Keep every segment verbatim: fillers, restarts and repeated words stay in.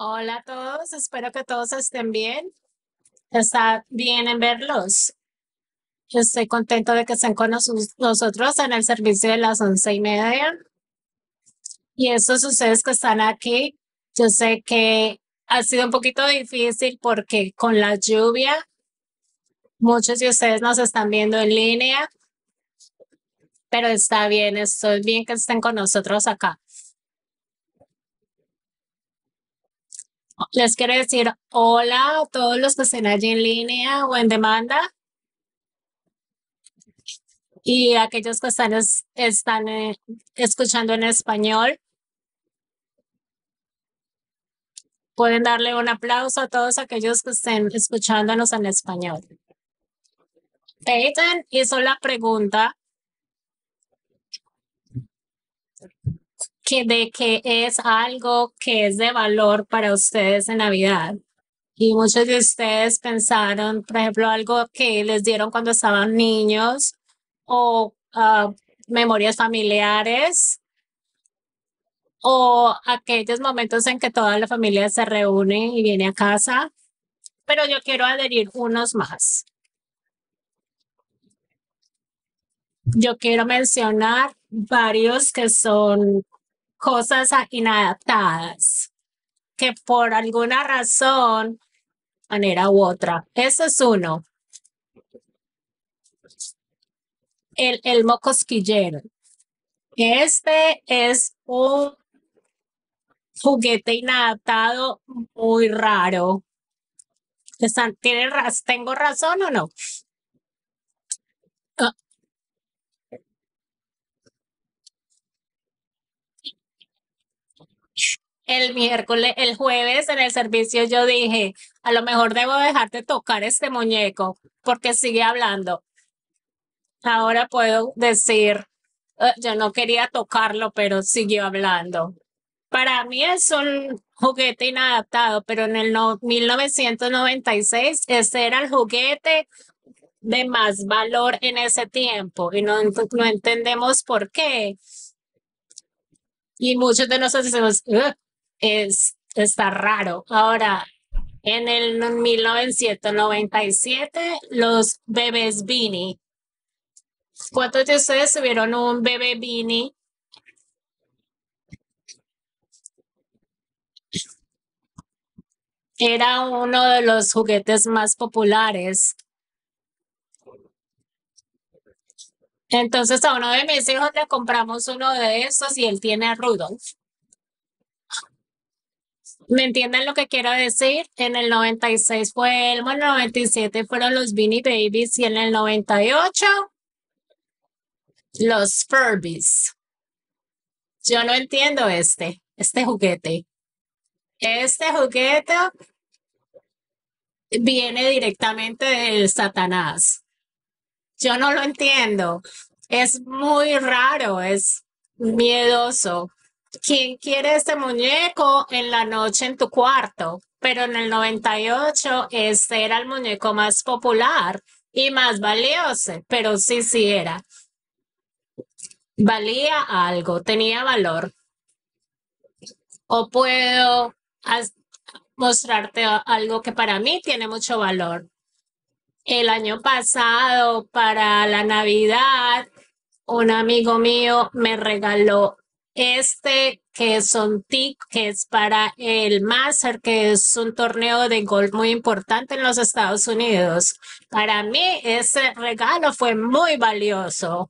Hola a todos, espero que todos estén bien. Está bien en verlos. Estoy contento de que estén con nos- nosotros en el servicio de las once y media. Y estos ustedes que están aquí, yo sé que ha sido un poquito difícil porque con la lluvia, muchos de ustedes nos están viendo en línea, pero está bien, estoy bien que estén con nosotros acá. Les quiero decir hola a todos los que estén allí en línea o en demanda. Y aquellos que están, es- están eh, escuchando en español, pueden darle un aplauso a todos aquellos que estén escuchándonos en español. Peyton hizo la pregunta que de qué es algo que es de valor para ustedes en Navidad. Y muchos de ustedes pensaron, por ejemplo, algo que les dieron cuando estaban niños o ah, memorias familiares o aquellos momentos en que toda la familia se reúne y viene a casa, pero yo quiero adherir unos más. Yo quiero mencionar varios que son cosas a- inadaptadas, que por alguna razón, manera u otra. Ese es uno, el elmo cosquillero. Este es un juguete inadaptado muy raro. Están- ¿tienen raz- ¿Tengo razón o no? Ah, El miércoles, el jueves en el servicio yo dije, a lo mejor debo dejar de tocar este muñeco porque sigue hablando. Ahora puedo decir, "Eh, yo no quería tocarlo, pero siguió hablando". Para mí es un juguete inadaptado, pero en el no- mil novecientos noventa y seis ese era el juguete de más valor en ese tiempo y no, ent- no entendemos por qué. Y muchos de nosotros decimos, "Ugh, es, está raro". Ahora, en el mil novecientos noventa y siete, los bebés Beanie. ¿Cuántos de ustedes tuvieron un bebé Beanie? Era uno de los juguetes más populares. Entonces a uno de mis hijos le compramos uno de esos y él tiene a Rudolph. ¿Me entienden lo que quiero decir? En el noventa y seis fue Elmo, en el noventa y siete fueron los Beanie Babies y en el noventa y ocho los Furbies. Yo no entiendo este, este juguete. Este juguete viene directamente del Satanás. Yo no lo entiendo. Es muy raro, es miedoso. ¿Quién quiere este muñeco en la noche en tu cuarto? Pero en el noventa y ocho este era el muñeco más popular y más valioso, pero sí, sí era. Valía algo, tenía valor. O puedo as- mostrarte a- algo que para mí tiene mucho valor. El año pasado, para la Navidad, un amigo mío me regaló este que es un tic, que es para el Master, que es un torneo de golf muy importante en los Estados Unidos. Para mí, ese regalo fue muy valioso.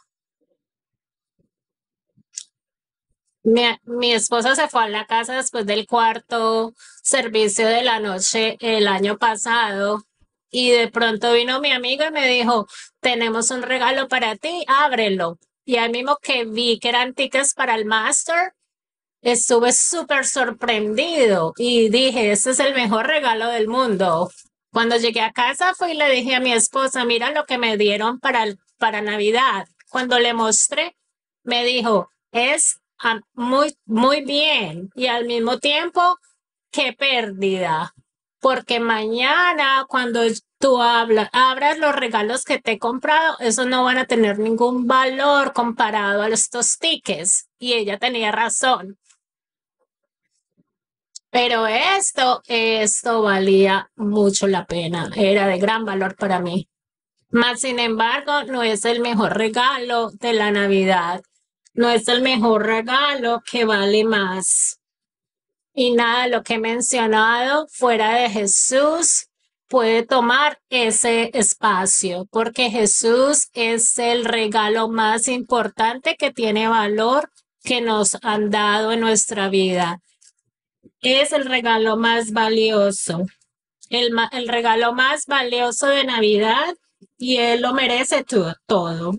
Mi, mi esposa se fue a la casa después del cuarto servicio de la noche el año pasado y de pronto vino mi amigo y me dijo, tenemos un regalo para ti, ábrelo. Y al mismo que vi que eran tickets para el Master, estuve súper sorprendido y dije, este es el mejor regalo del mundo. Cuando llegué a casa fui y le dije a mi esposa, mira lo que me dieron para, el- para Navidad. Cuando le mostré, me dijo, es ah, muy, muy bien y al mismo tiempo, qué pérdida. Porque mañana cuando tú habla- abras los regalos que te he comprado, esos no van a tener ningún valor comparado a estos tickets. Y ella tenía razón. Pero esto, esto valía mucho la pena, era de gran valor para mí. Mas, sin embargo, no es el mejor regalo de la Navidad, no es el mejor regalo que vale más. Y nada de lo que he mencionado fuera de Jesús puede tomar ese espacio, porque Jesús es el regalo más importante que tiene valor que nos han dado en nuestra vida. Es el regalo más valioso, el, ma- el regalo más valioso de Navidad y Él lo merece to- todo.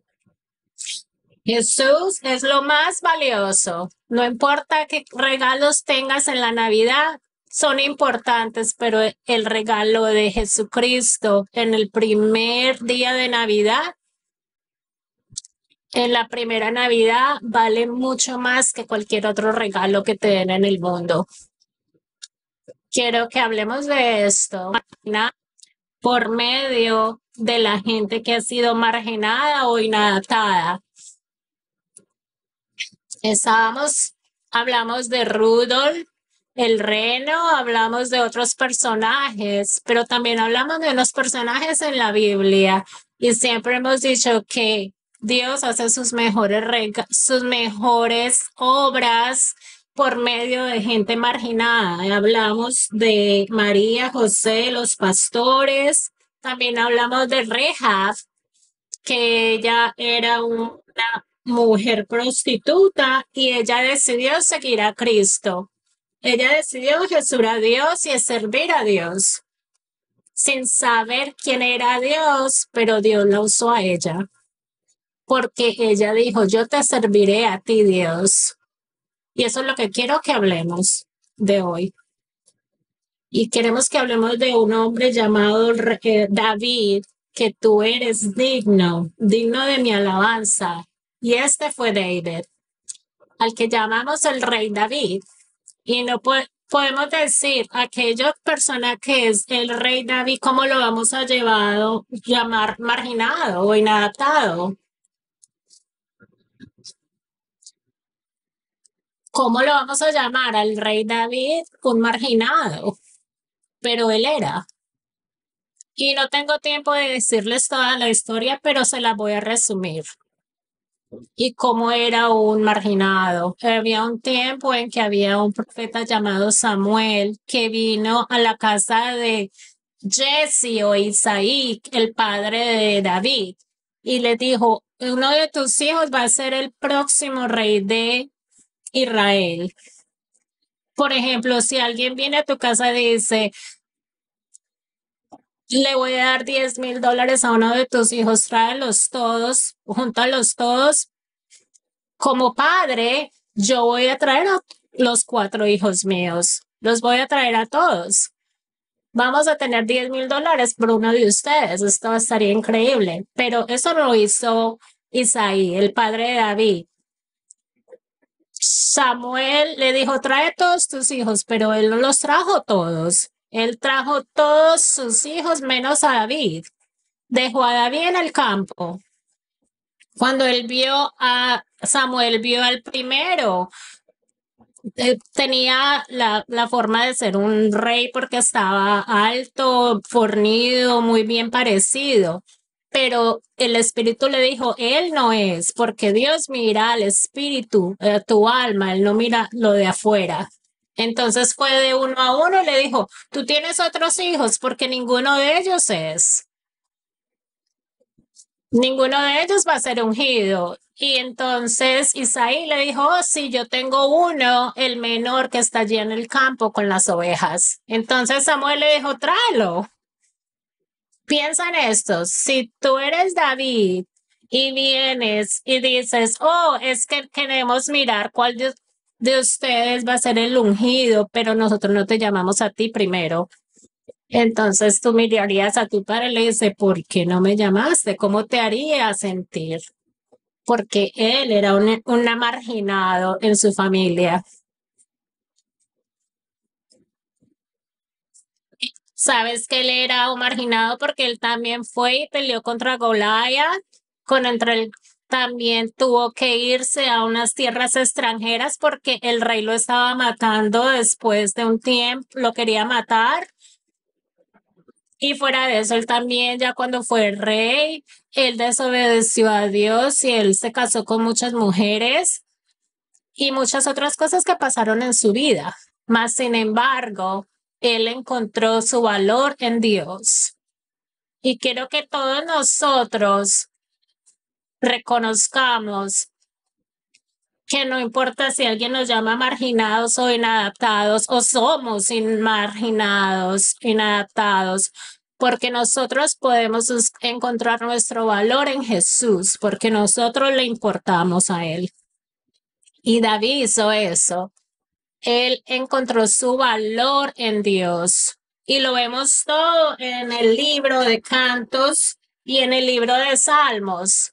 Jesús es lo más valioso. No importa qué regalos tengas en la Navidad, son importantes, pero el regalo de Jesucristo en el primer día de Navidad, en la primera Navidad, vale mucho más que cualquier otro regalo que te den en el mundo. Quiero que hablemos de esto por medio de la gente que ha sido marginada o inadaptada. Estábamos, hablamos de Rudolf, el reno, hablamos de otros personajes, pero también hablamos de unos personajes en la Biblia y siempre hemos dicho que Dios hace sus mejores rega- sus mejores obras por medio de gente marginada. Y hablamos de María, José, los pastores, también hablamos de Rehab, que ella era una mujer prostituta y ella decidió seguir a Cristo. Ella decidió Jesús a Dios y servir a Dios, sin saber quién era Dios, pero Dios la usó a ella, porque ella dijo, yo te serviré a ti, Dios. Y eso es lo que quiero que hablemos de hoy. Y queremos que hablemos de un hombre llamado eh, David, que tú eres digno, digno de mi alabanza. Y este fue David, al que llamamos el rey David. Y no po podemos decir aquella persona que es el rey David, ¿cómo lo vamos a llevar, llamar marginado o inadaptado? ¿Cómo lo vamos a llamar al rey David? Un marginado, pero él era. Y no tengo tiempo de decirles toda la historia, pero se la voy a resumir. Y cómo era un marginado. Había un tiempo en que había un profeta llamado Samuel que vino a la casa de Jesse o Isaí, el padre de David, y le dijo, uno de tus hijos va a ser el próximo rey de Israel. Por ejemplo, si alguien viene a tu casa y dice, le voy a dar diez mil dólares a uno de tus hijos, tráelos todos, júntalos todos. Como padre, yo voy a traer a los cuatro hijos míos, los voy a traer a todos. Vamos a tener diez mil dólares por uno de ustedes. Esto estaría increíble. Pero eso lo hizo Isaí, el padre de David. Samuel le dijo, trae todos tus hijos, pero él no los trajo todos. Él trajo todos sus hijos menos a David. Dejó a David en el campo. Cuando él vio a Samuel, vio al primero, eh, tenía la, la forma de ser un rey porque estaba alto, fornido, muy bien parecido. Pero el espíritu le dijo, él no es, porque Dios mira al espíritu, a tu alma, él no mira lo de afuera. Entonces fue de uno a uno y le dijo, tú tienes otros hijos porque ninguno de ellos es. Ninguno de ellos va a ser ungido. Y entonces Isaí le dijo, oh, sí, yo tengo uno, el menor que está allí en el campo con las ovejas. Entonces Samuel le dijo, tráelo. Piensa en esto, si tú eres David y vienes y dices, oh, es que queremos mirar cuál de, de ustedes va a ser el ungido, pero nosotros no te llamamos a ti primero. Entonces tú mirarías a tu padre y le dices, ¿por qué no me llamaste? ¿Cómo te haría sentir? Porque él era un, un marginado en su familia. Sabes que él era un marginado porque él también fue y peleó contra Goliat, con entre el, también tuvo que irse a unas tierras extranjeras porque el rey lo estaba matando después de un tiempo, lo quería matar. Y fuera de eso, él también, ya cuando fue rey, él desobedeció a Dios y él se casó con muchas mujeres y muchas otras cosas que pasaron en su vida. Mas, sin embargo, él encontró su valor en Dios. Y quiero que todos nosotros reconozcamos que no importa si alguien nos llama marginados o inadaptados o somos in- marginados, inadaptados, porque nosotros podemos us- encontrar nuestro valor en Jesús, porque nosotros le importamos a Él. Y David hizo eso. Él encontró su valor en Dios. Y lo vemos todo en el libro de Cantos y en el libro de Salmos.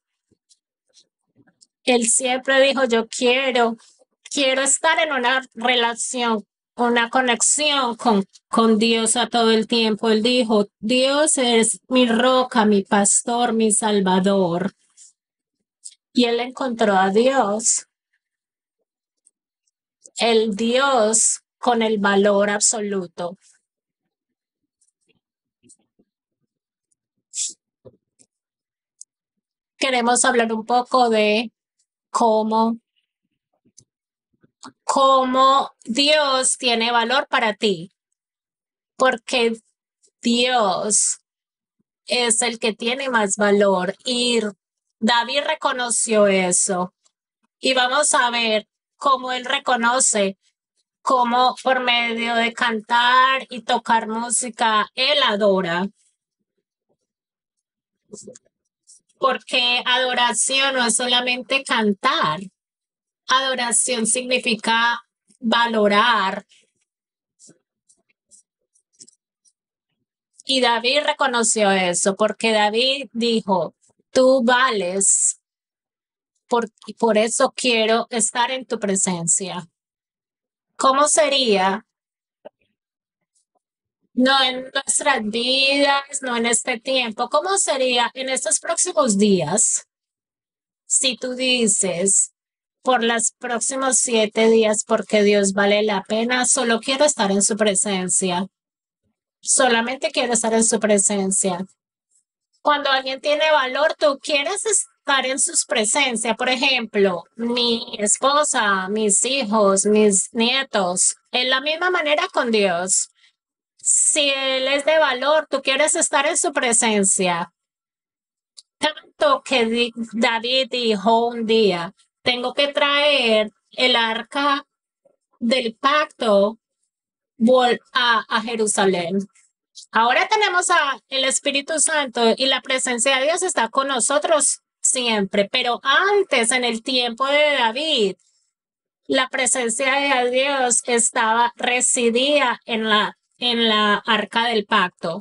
Él siempre dijo, yo quiero, quiero estar en una relación, una conexión con, con Dios a todo el tiempo. Él dijo, Dios es mi roca, mi pastor, mi salvador. Y él encontró a Dios, el Dios con el valor absoluto. Queremos hablar un poco de cómo, cómo Dios tiene valor para ti, porque Dios es el que tiene más valor y David reconoció eso. Y vamos a ver cómo él reconoce, cómo por medio de cantar y tocar música, él adora. Porque adoración no es solamente cantar. Adoración significa valorar. Y David reconoció eso, porque David dijo, tú vales, por, por eso quiero estar en tu presencia. ¿Cómo sería? No en nuestras vidas, no en este tiempo. ¿Cómo sería en estos próximos días si tú dices por los próximos siete días porque Dios vale la pena, solo quiero estar en su presencia? Solamente quiero estar en su presencia. Cuando alguien tiene valor, tú quieres estar en sus presencia. Por ejemplo, mi esposa, mis hijos, mis nietos, en la misma manera con Dios. Si Él es de valor, tú quieres estar en su presencia. Tanto que di- David dijo un día, tengo que traer el arca del pacto vol- a, a Jerusalén. Ahora tenemos a el Espíritu Santo y la presencia de Dios está con nosotros siempre, pero antes, en el tiempo de David, la presencia de Dios estaba, residía en la, en la arca del pacto.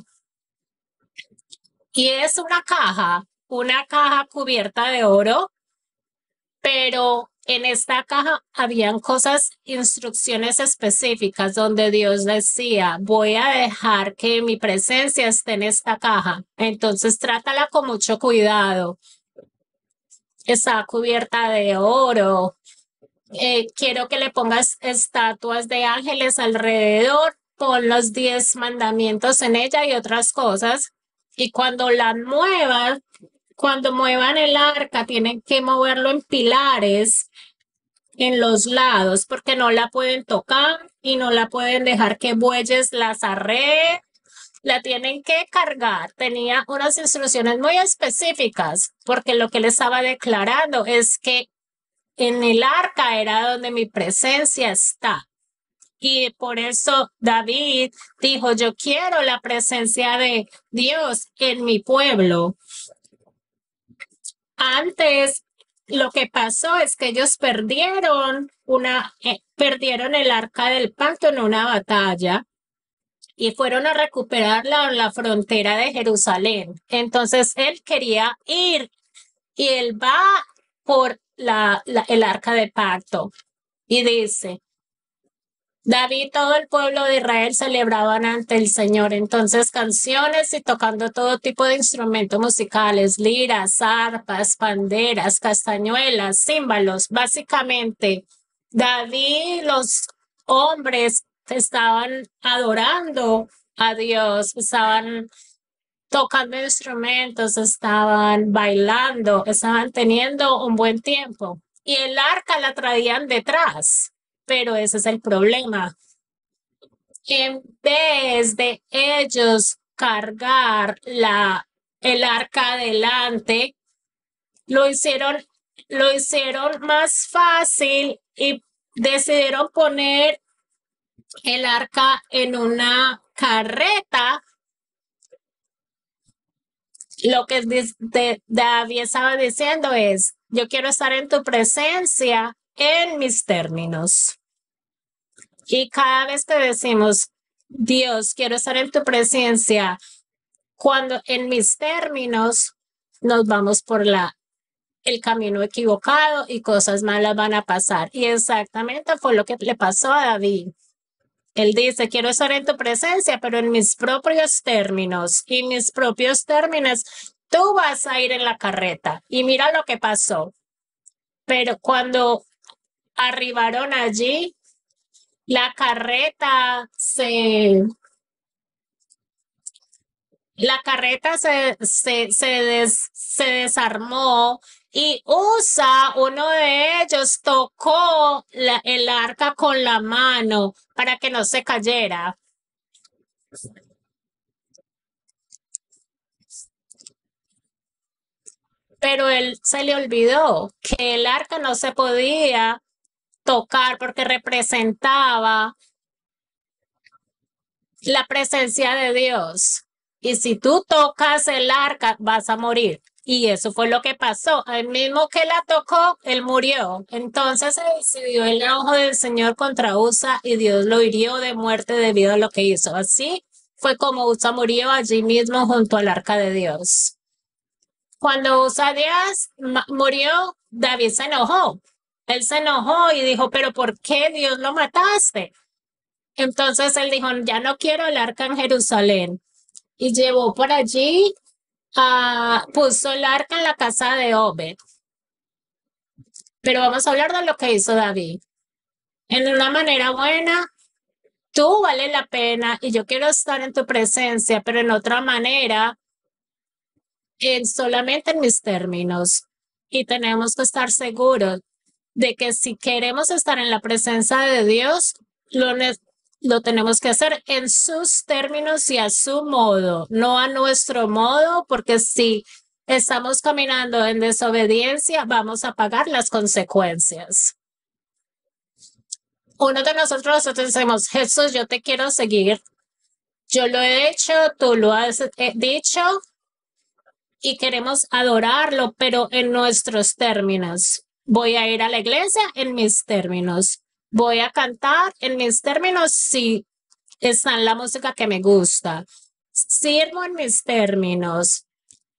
Y es una caja, una caja cubierta de oro, pero en esta caja habían cosas, instrucciones específicas donde Dios decía, voy a dejar que mi presencia esté en esta caja. Entonces trátala con mucho cuidado. Está cubierta de oro. Eh, quiero que le pongas estatuas de ángeles alrededor. Pon los diez mandamientos en ella y otras cosas. Y cuando la muevas, cuando muevan el arca, tienen que moverlo en pilares en los lados porque no la pueden tocar y no la pueden dejar que bueyes las arreen. La tienen que cargar. Tenía unas instrucciones muy específicas porque lo que le estaba declarando es que en el arca era donde mi presencia está. Y por eso David dijo, yo quiero la presencia de Dios en mi pueblo. Antes, lo que pasó es que ellos perdieron una, eh, perdieron el arca del pacto en una batalla y fueron a recuperarla en la frontera de Jerusalén. Entonces él quería ir y él va por la, la- el arca del pacto y dice, David y todo el pueblo de Israel celebraban ante el Señor. Entonces, canciones y tocando todo tipo de instrumentos musicales, liras, arpas, panderas, castañuelas, címbalos. Básicamente, David, los hombres estaban adorando a Dios, estaban tocando instrumentos, estaban bailando, estaban teniendo un buen tiempo. Y el arca la traían detrás, pero ese es el problema. En vez de ellos cargar la, el arca adelante, lo hicieron, lo hicieron más fácil y decidieron poner el arca en una carreta. Lo que de, David estaba diciendo es, yo quiero estar en tu presencia en mis términos. Y cada vez que decimos, Dios, quiero estar en tu presencia, cuando en mis términos nos vamos por la el camino equivocado y cosas malas van a pasar. Y exactamente fue lo que le pasó a David. Él dice, quiero estar en tu presencia, pero en mis propios términos y mis propios términos, tú vas a ir en la carreta. Y mira lo que pasó. Pero cuando arribaron allí, la carreta se, la carreta se, se, se, des, se desarmó y Usa, uno de ellos, tocó la, el arca con la mano para que no se cayera. Pero él se le olvidó que el arca no se podía tocar porque representaba la presencia de Dios. Y si tú tocas el arca, vas a morir. Y eso fue lo que pasó. El mismo que la tocó, él murió. Entonces se decidió el enojo del Señor contra Usa y Dios lo hirió de muerte debido a lo que hizo. Así fue como Usa murió allí mismo junto al arca de Dios. Cuando Usadías murió, David se enojó. Él se enojó y dijo, pero ¿por qué Dios lo mataste? Entonces él dijo, ya no quiero el arca en Jerusalén. Y llevó por allí, uh, puso el arca en la casa de Obed. Pero vamos a hablar de lo que hizo David. En una manera buena, tú vales la pena y yo quiero estar en tu presencia, pero en otra manera, en solamente en mis términos. Y tenemos que estar seguros de que si queremos estar en la presencia de Dios, lo, lo tenemos que hacer en sus términos y a su modo, no a nuestro modo, porque si estamos caminando en desobediencia, vamos a pagar las consecuencias. Uno de nosotros, nosotros decimos, Jesús, yo te quiero seguir. Yo lo he hecho, tú lo has eh, dicho, y queremos adorarlo, pero en nuestros términos. Voy a ir a la iglesia en mis términos. Voy a cantar en mis términos si está en la música que me gusta. Sirvo en mis términos.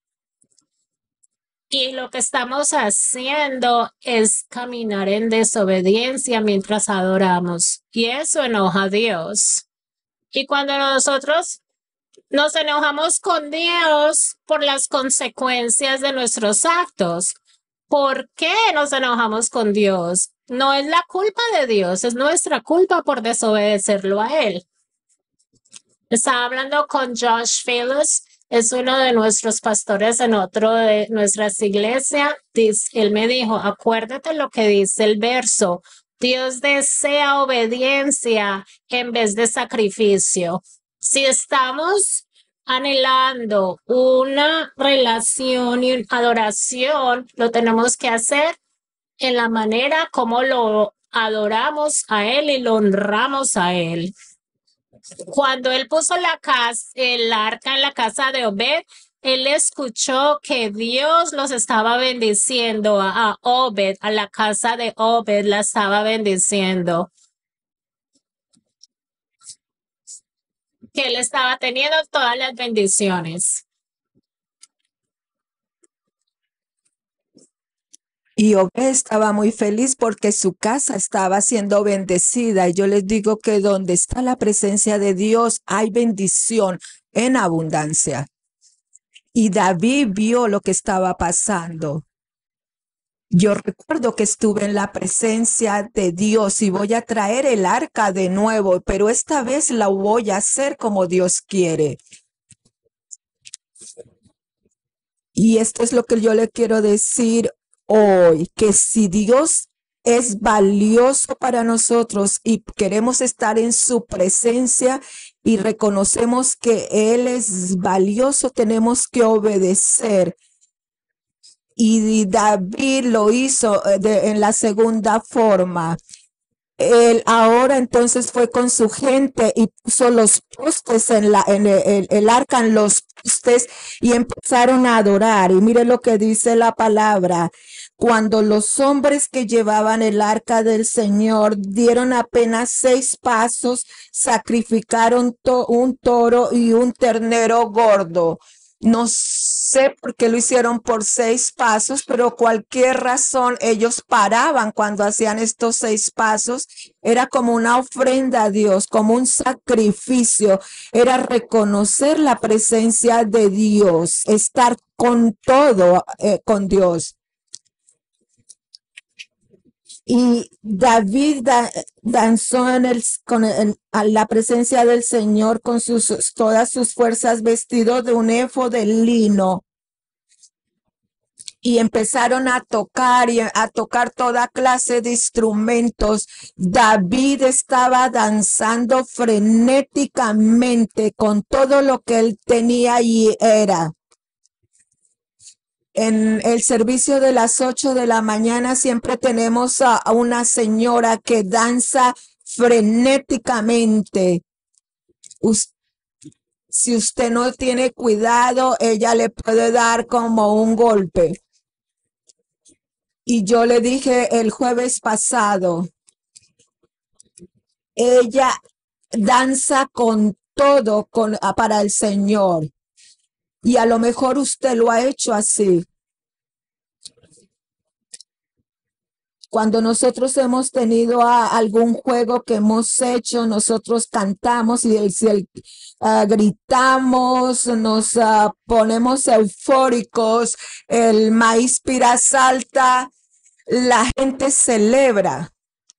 Y lo que estamos haciendo es caminar en desobediencia mientras adoramos. Y eso enoja a Dios. Y cuando nosotros nos enojamos con Dios por las consecuencias de nuestros actos. ¿Por qué nos enojamos con Dios? No es la culpa de Dios, es nuestra culpa por desobedecerlo a Él. Estaba hablando con Josh Phillips, es uno de nuestros pastores en otro de nuestras iglesias. Él me dijo, acuérdate lo que dice el verso. Dios desea obediencia en vez de sacrificio. Si estamos anhelando una relación y adoración, lo tenemos que hacer en la manera como lo adoramos a Él y lo honramos a Él. Cuando él puso la casa, el arca en la casa de Obed, él escuchó que Dios los estaba bendiciendo a, a Obed, a la casa de Obed la estaba bendiciendo. Que él estaba teniendo todas las bendiciones. Y Obed estaba muy feliz porque su casa estaba siendo bendecida. Y yo les digo que donde está la presencia de Dios hay bendición en abundancia. Y David vio lo que estaba pasando. Yo recuerdo que estuve en la presencia de Dios y voy a traer el arca de nuevo, pero esta vez la voy a hacer como Dios quiere. Y esto es lo que yo le quiero decir hoy, que si Dios es valioso para nosotros y queremos estar en su presencia y reconocemos que Él es valioso, tenemos que obedecer. Y David lo hizo de, en la segunda forma. Él ahora entonces fue con su gente y puso los postes en, la, en el, el, el arca, en los postes, y empezaron a adorar. Y mire lo que dice la palabra. Cuando los hombres que llevaban el arca del Señor dieron apenas seis pasos, sacrificaron to un toro y un ternero gordo. No sé por qué lo hicieron por seis pasos, pero cualquier razón ellos paraban cuando hacían estos seis pasos. Era como una ofrenda a Dios, como un sacrificio. Era reconocer la presencia de Dios, estar con todo, eh, con Dios. Y David da, danzó en el, con el, a la presencia del Señor con sus, todas sus fuerzas, vestido de un efod de lino. Y empezaron a tocar y a tocar toda clase de instrumentos. David estaba danzando frenéticamente con todo lo que él tenía y era. En el servicio de las ocho de la mañana siempre tenemos a, a una señora que danza frenéticamente. Us- si usted no tiene cuidado, ella le puede dar como un golpe. Y yo le dije el jueves pasado, ella danza con todo con, para el Señor. Y a lo mejor usted lo ha hecho así. Cuando nosotros hemos tenido a, algún juego que hemos hecho, nosotros cantamos y el, si el, uh, gritamos, nos uh, ponemos eufóricos, el maíz pira salta, la gente celebra.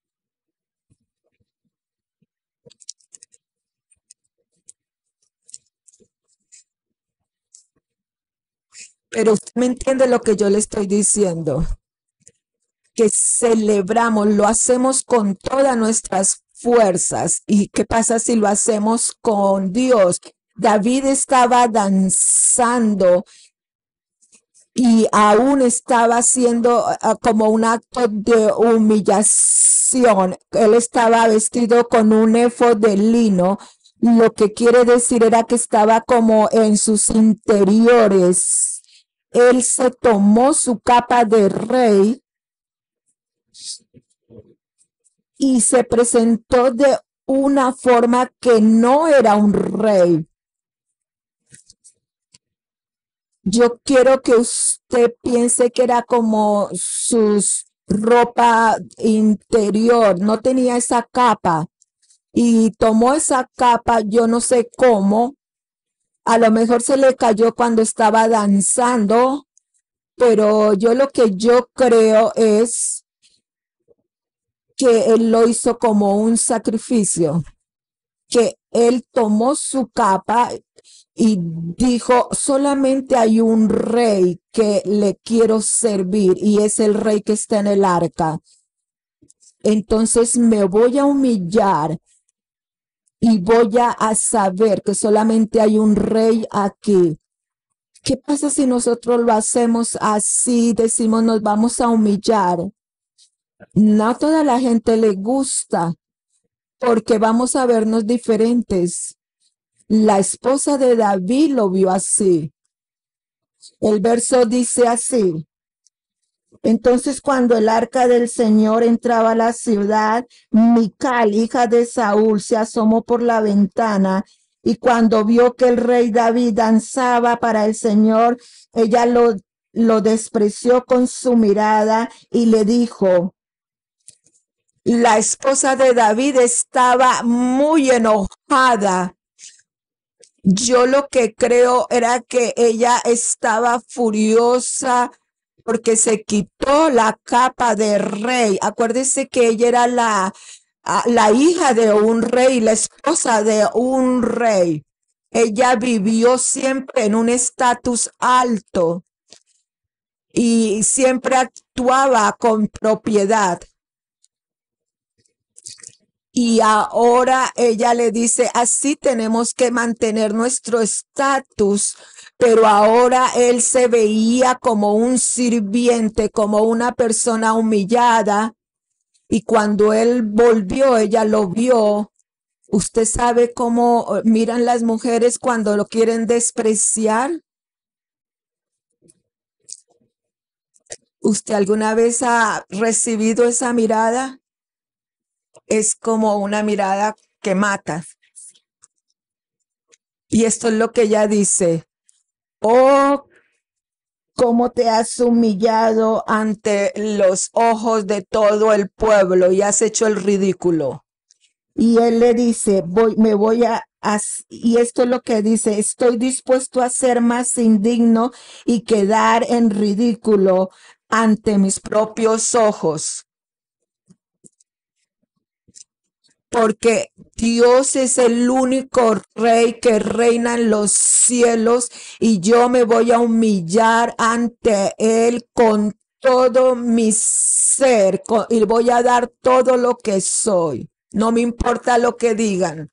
Pero usted me entiende lo que yo le estoy diciendo, que celebramos, lo hacemos con todas nuestras fuerzas. ¿Y qué pasa si lo hacemos con Dios? David estaba danzando y aún estaba haciendo uh, como un acto de humillación. Él estaba vestido con un efod de lino. Lo que quiere decir era que estaba como en sus interiores. Él se tomó su capa de rey y se presentó de una forma que no era un rey. Yo quiero que usted piense que era como su ropa interior, no tenía esa capa y tomó esa capa, yo no sé cómo, a lo mejor se le cayó cuando estaba danzando, pero yo lo que yo creo es que él lo hizo como un sacrificio, que él tomó su capa y dijo, solamente hay un rey que le quiero servir y es el rey que está en el arca. Entonces me voy a humillar y voy a saber que solamente hay un rey aquí. ¿Qué pasa si nosotros lo hacemos así? Decimos, nos vamos a humillar. No a toda la gente le gusta porque vamos a vernos diferentes. La esposa de David lo vio así. El verso dice así. Entonces, cuando el arca del Señor entraba a la ciudad, Mical, hija de Saúl, se asomó por la ventana y cuando vio que el rey David danzaba para el Señor, ella lo, lo despreció con su mirada y le dijo, la esposa de David estaba muy enojada. Yo lo que creo era que ella estaba furiosa porque se quitó la capa de rey. Acuérdese que ella era la, a- la hija de un rey, la esposa de un rey. Ella vivió siempre en un estatus alto y siempre actuaba con propiedad. Y ahora ella le dice, así tenemos que mantener nuestro estatus, pero ahora él se veía como un sirviente, como una persona humillada. Y cuando él volvió, ella lo vio. ¿Usted sabe cómo eh, miran las mujeres cuando lo quieren despreciar? ¿Usted alguna vez ha recibido esa mirada? Es como una mirada que mata. Y esto es lo que ella dice. Oh, cómo te has humillado ante los ojos de todo el pueblo y has hecho el ridículo. Y él le dice, voy, me voy a, as- y esto es lo que dice, estoy dispuesto a ser más indigno y quedar en ridículo ante mis propios ojos. Porque Dios es el único rey que reina en los cielos y yo me voy a humillar ante Él con todo mi ser con- y voy a dar todo lo que soy. No me importa lo que digan.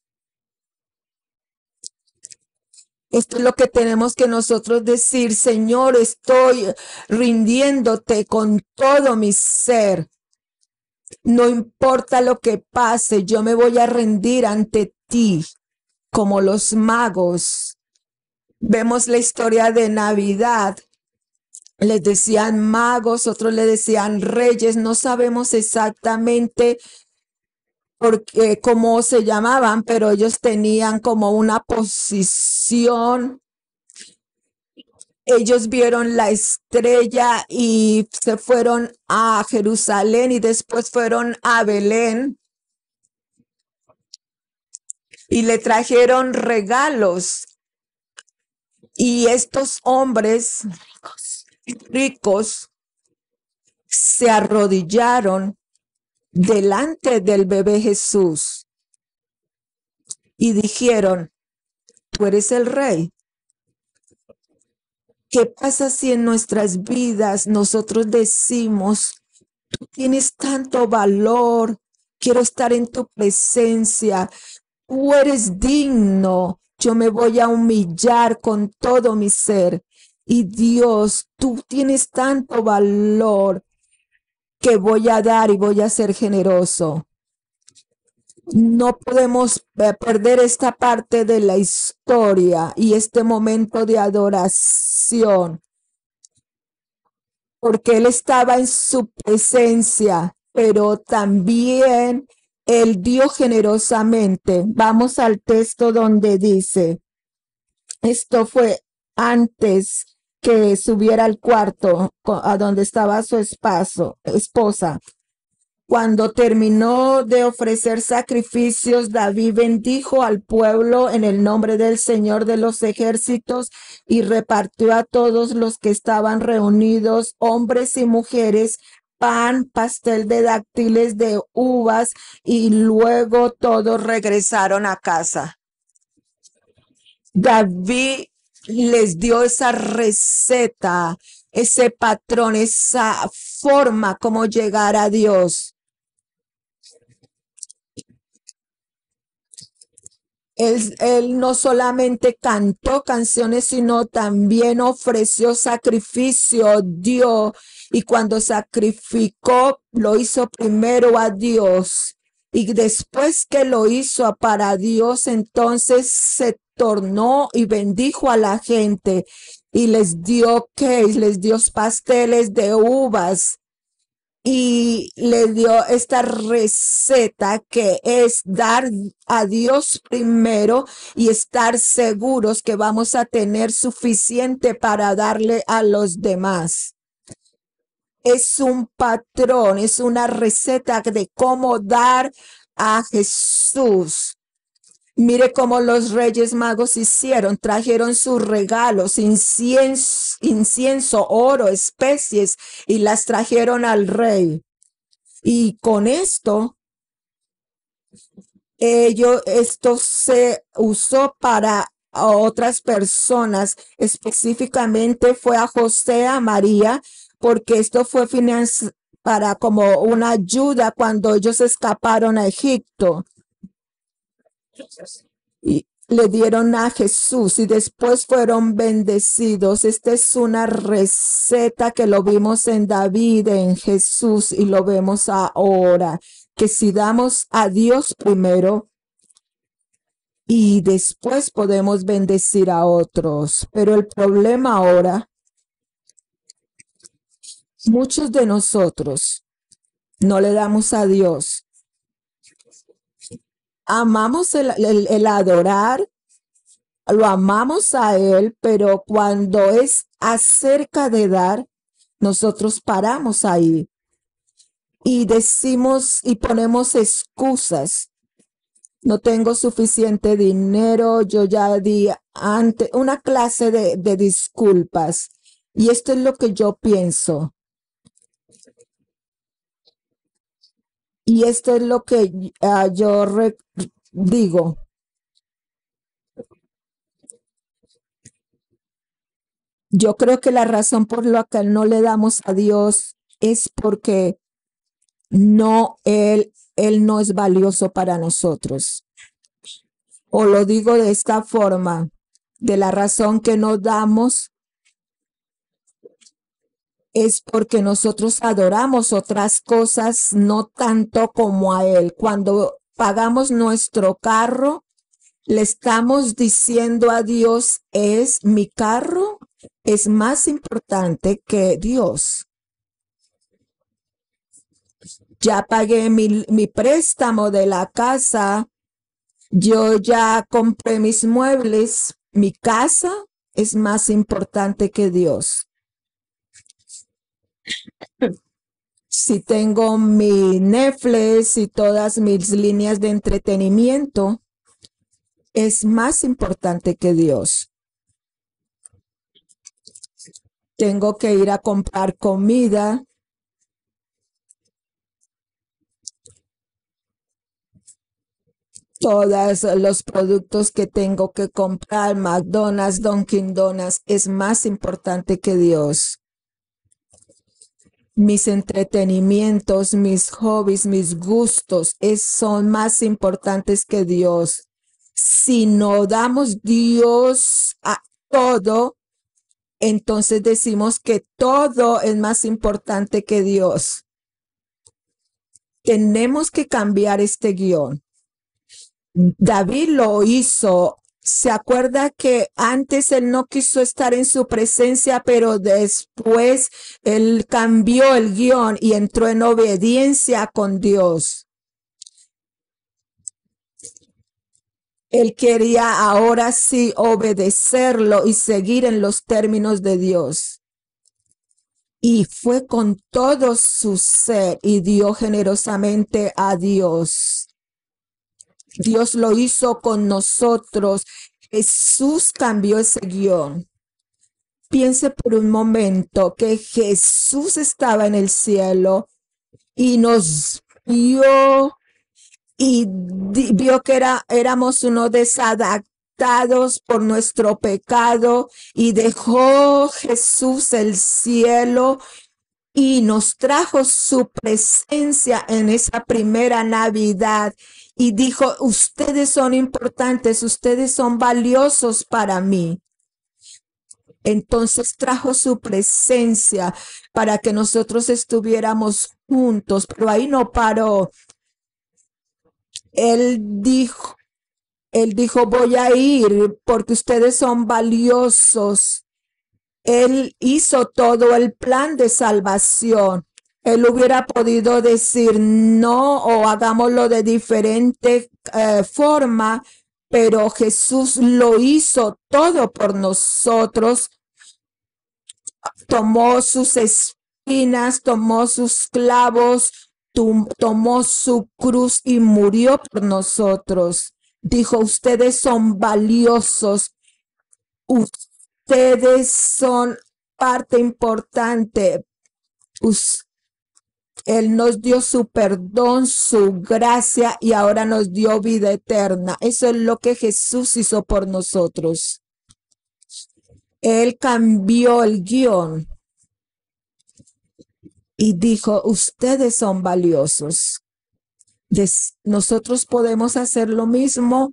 Esto es lo que tenemos que nosotros decir, Señor, estoy rindiéndote con todo mi ser. No importa lo que pase, yo me voy a rendir ante ti, como los magos. Vemos la historia de Navidad. Les decían magos, otros le decían reyes. No sabemos exactamente por qué, cómo se llamaban, pero ellos tenían como una posición. Ellos vieron la estrella y se fueron a Jerusalén y después fueron a Belén y le trajeron regalos. Y estos hombres ricos se arrodillaron delante del bebé Jesús y dijeron, tú eres el rey. ¿Qué pasa si en nuestras vidas nosotros decimos, tú tienes tanto valor, quiero estar en tu presencia, tú eres digno, yo me voy a humillar con todo mi ser? Y Dios, tú tienes tanto valor que voy a dar y voy a ser generoso. No podemos eh, perder esta parte de la historia y este momento de adoración, porque Él estaba en su presencia, pero también Él dio generosamente. Vamos al texto donde dice, esto fue antes que subiera al cuarto co- a donde estaba su espazo- esposa. Cuando terminó de ofrecer sacrificios, David bendijo al pueblo en el nombre del Señor de los ejércitos y repartió a todos los que estaban reunidos, hombres y mujeres, pan, pastel de dátiles, de uvas, y luego todos regresaron a casa. David les dio esa receta, ese patrón, esa forma como llegar a Dios. Él, él no solamente cantó canciones, sino también ofreció sacrificio, dio, y cuando sacrificó, lo hizo primero a Dios. Y después que lo hizo para Dios, entonces se tornó y bendijo a la gente y les dio cakes, les dio pasteles de uvas y le dio esta receta que es dar a Dios primero y estar seguros que vamos a tener suficiente para darle a los demás. Es un patrón, es una receta de cómo dar a Jesús. Mire cómo los Reyes Magos hicieron, trajeron sus regalos, incienso, incienso, oro, especies, y las trajeron al rey. Y con esto, ello, esto se usó para a otras personas, específicamente fue a José, a María, porque esto fue financi- para como una ayuda cuando ellos escaparon a Egipto. Y le dieron a Jesús y después fueron bendecidos. Esta es una receta que lo vimos en David, en Jesús, y lo vemos ahora, que si damos a Dios primero y después podemos bendecir a otros. Pero el problema ahora, muchos de nosotros no le damos a Dios. Amamos el, el- el adorar, lo amamos a Él, pero cuando es acerca de dar, nosotros paramos ahí y decimos y ponemos excusas. No tengo suficiente dinero, yo ya di antes una clase de, de disculpas. Y esto es lo que yo pienso. Y esto es lo que ah, yo re- digo. Yo creo que la razón por la que no le damos a Dios es porque no, Él, Él no es valioso para nosotros. O lo digo de esta forma, de la razón que no damos es porque nosotros adoramos otras cosas, no tanto como a Él. Cuando pagamos nuestro carro, le estamos diciendo a Dios, es mi carro, es más importante que Dios. Ya pagué mi, mi préstamo de la casa, yo ya compré mis muebles, mi casa es más importante que Dios. Si tengo mi Netflix y todas mis líneas de entretenimiento, es más importante que Dios. Tengo que ir a comprar comida. Todos los productos que tengo que comprar, McDonald's, Dunkin' Donuts, es más importante que Dios. Mis entretenimientos, mis hobbies, mis gustos es, son más importantes que Dios. Si no damos Dios a todo, entonces decimos que todo es más importante que Dios. Tenemos que cambiar este guión. David lo hizo. ¿Se acuerda que antes él no quiso estar en su presencia, pero después él cambió el guión y entró en obediencia con Dios? Él quería ahora sí obedecerlo y seguir en los términos de Dios. Y fue con todo su ser y dio generosamente a Dios. Dios lo hizo con nosotros. Jesús cambió ese guión. Piense por un momento que Jesús estaba en el cielo y nos vio y di- vio que era, éramos unos desadaptados por nuestro pecado y dejó Jesús el cielo y nos trajo su presencia en esa primera Navidad y dijo, ustedes son importantes, ustedes son valiosos para mí. Entonces trajo su presencia para que nosotros estuviéramos juntos, pero ahí no paró. Él dijo, él dijo, voy a ir porque ustedes son valiosos. Él hizo todo el plan de salvación. Él hubiera podido decir no o hagámoslo de diferente eh, forma, pero Jesús lo hizo todo por nosotros. Tomó sus espinas, tomó sus clavos, tum- tomó su cruz y murió por nosotros. Dijo, ustedes son valiosos, ustedes son parte importante. Us- Él nos dio su perdón, su gracia y ahora nos dio vida eterna. Eso es lo que Jesús hizo por nosotros. Él cambió el guión y dijo, ustedes son valiosos. Des- nosotros podemos hacer lo mismo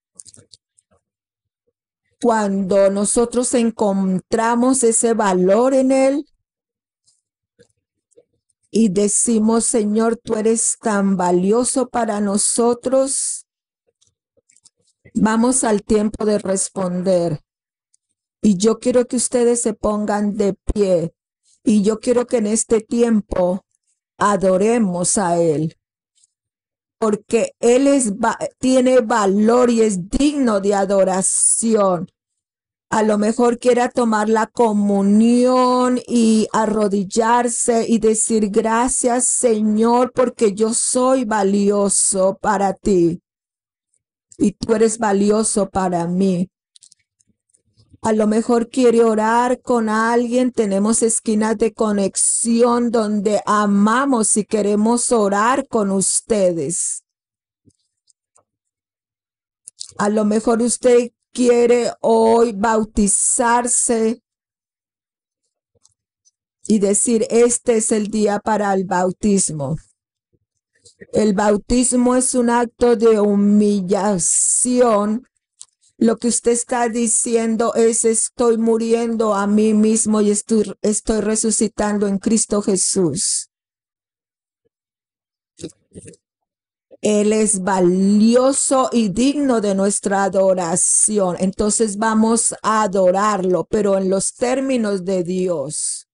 cuando nosotros encontramos ese valor en Él y decimos, Señor, tú eres tan valioso para nosotros. Vamos al tiempo de responder. Y yo quiero que ustedes se pongan de pie. Y yo quiero que en este tiempo adoremos a Él. Porque Él es, tiene valor y es digno de adoración. A lo mejor quiera tomar la comunión y arrodillarse y decir gracias, Señor, porque yo soy valioso para ti y tú eres valioso para mí. A lo mejor quiere orar con alguien. Tenemos esquinas de conexión donde amamos y queremos orar con ustedes. A lo mejor usted quiere hoy bautizarse y decir, este es el día para el bautismo. El bautismo es un acto de humillación. Lo que usted está diciendo es, estoy muriendo a mí mismo y estoy, estoy resucitando en Cristo Jesús. Él es valioso y digno de nuestra adoración. Entonces vamos a adorarlo, pero en los términos de Dios.